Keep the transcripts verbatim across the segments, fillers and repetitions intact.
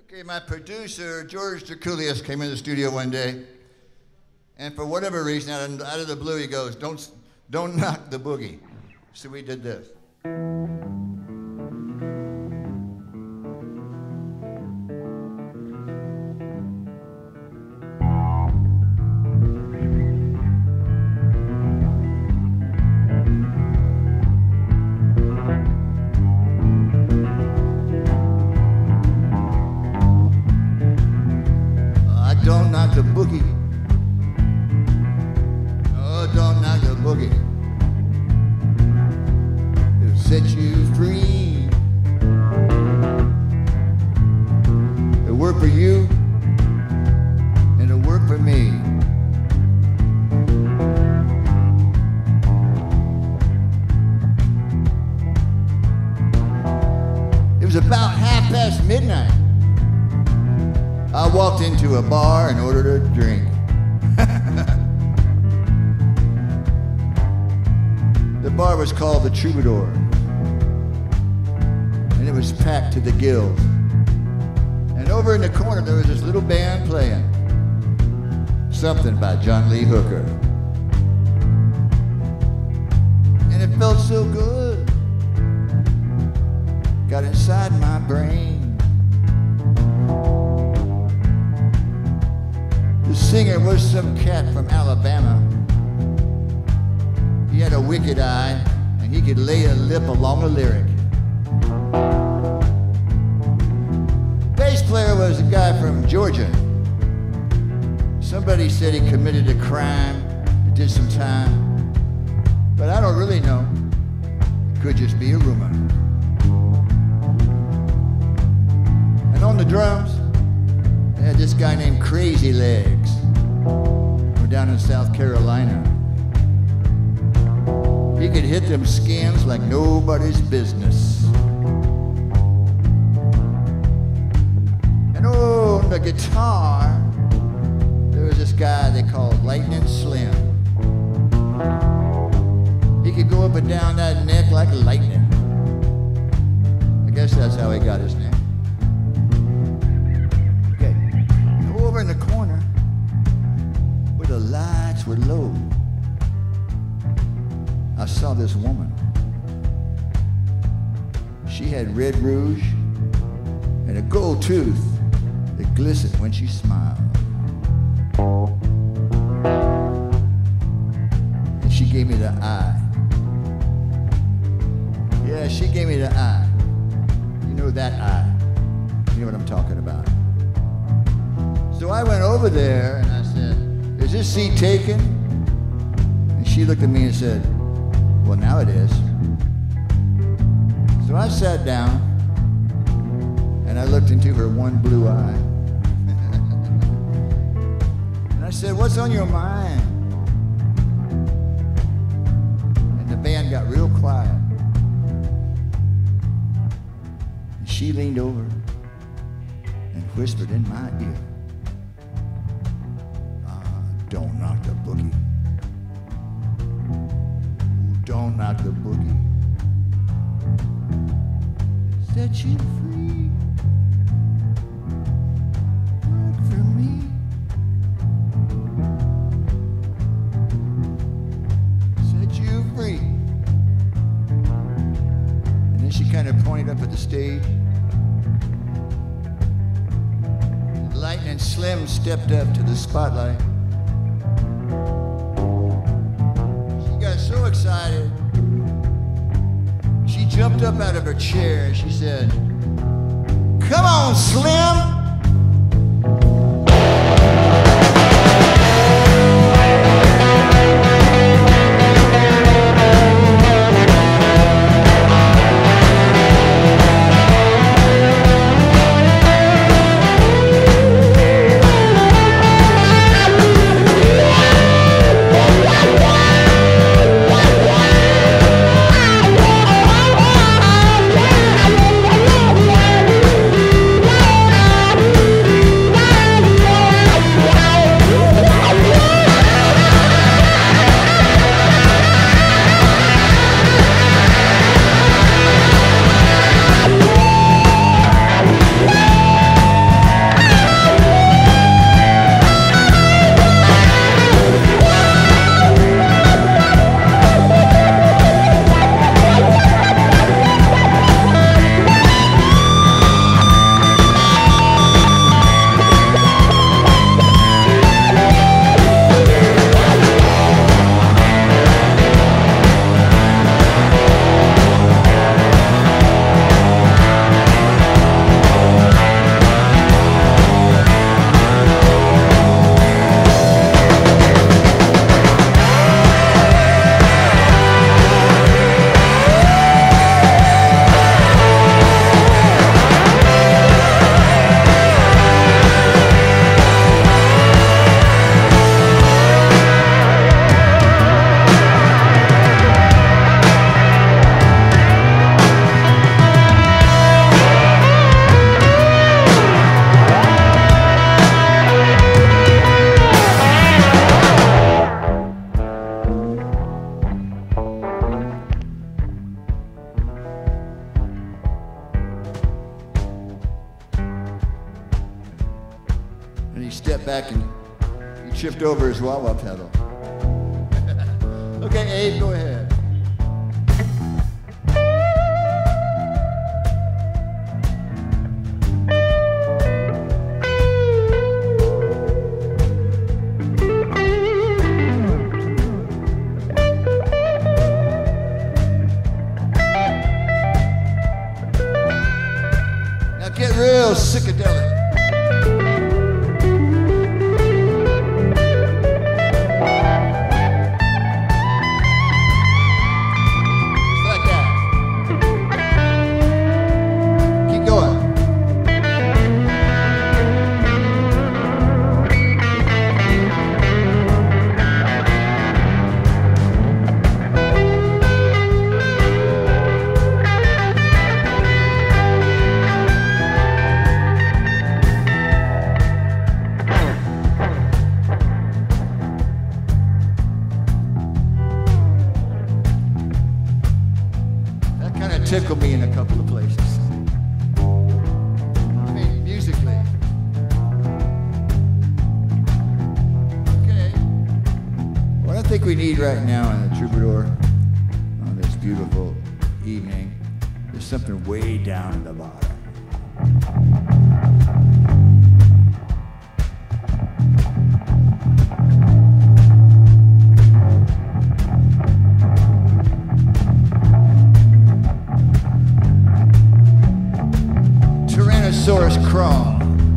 Okay, my producer, George Drakoulias, came in the studio one day, and for whatever reason, out of, out of the blue, he goes, don't, don't knock the boogie. So we did this. Don't knock the boogie. Oh, don't knock the boogie. It'll set you free. It'll work for you, and it'll work for me. It was about half past midnight. I walked into a bar and ordered a drink. The bar was called the Troubadour, and it was packed to the gills. And over in the corner there was this little band playing something by John Lee Hooker. And it felt so good, got inside my brain. The singer was some cat from Alabama. He had a wicked eye, and he could lay a lip along a lyric. Bass player was a guy from Georgia. Somebody said he committed a crime, he did some time, but I don't really know. It could just be a rumor. And on the drums, they had this guy named Crazy Legs. We're down in South Carolina. He could hit them skins like nobody's business. And oh, on the guitar, there was this guy they called Lightning Slim. He could go up and down that neck like lightning. I guess that's how he got his name. Over in the corner where the lights were low, I saw this woman. She had red rouge and a gold tooth that glistened when she smiled. And she gave me the eye. Yeah, she gave me the eye. You know that eye. You know what I'm talking about. So I went over there and I said, is this seat taken? And she looked at me and said, well, now it is. So I sat down and I looked into her one blue eye. And I said, what's on your mind? And the band got real quiet. And she leaned over and whispered in my ear, don't knock the boogie. Ooh, don't knock the boogie. Set you free. Work for me. Set you free. And then she kind of pointed up at the stage. Lightning Slim stepped up to the spotlight. So excited, she jumped up out of her chair and she said, come on, Slim. he stepped back and he tripped over his wah-wah pedal. Okay, Abe, go ahead. Now get real psychedelic. Tickle me in a couple of places. I mean, musically. Okay. What I think we need right now in the Troubadour on this beautiful evening is something way down at the bottom. Tyrannosaurus crawl.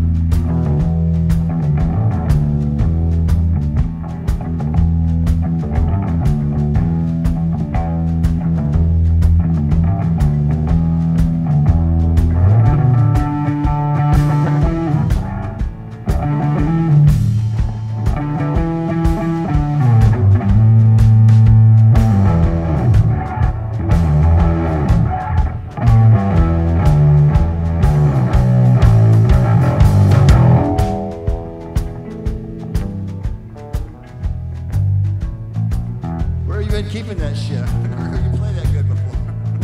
Been keeping that shit. I never heard you play that good before.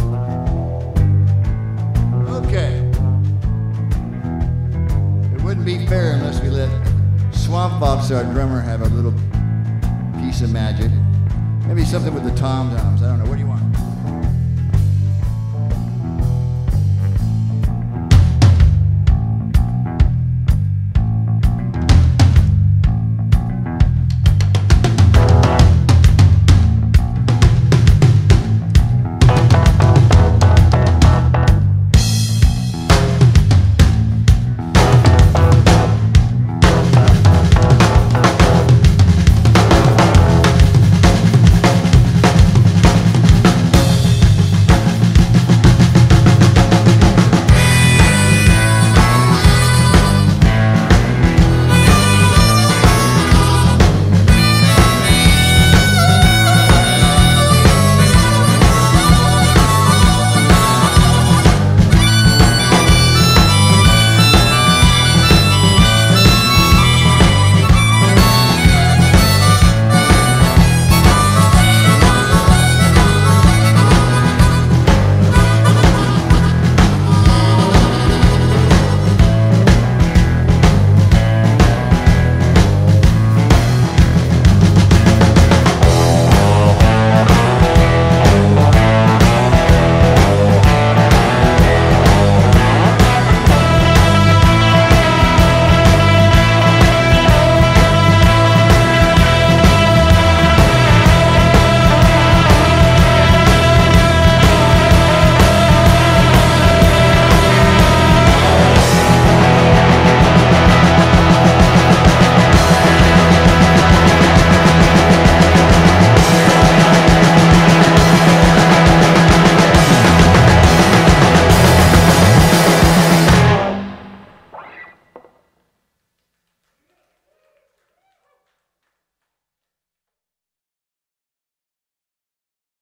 Okay. It wouldn't be fair unless we let Swamp Fox, our drummer, have a little piece of magic. Maybe something with the tom-toms. I don't know. What do you want?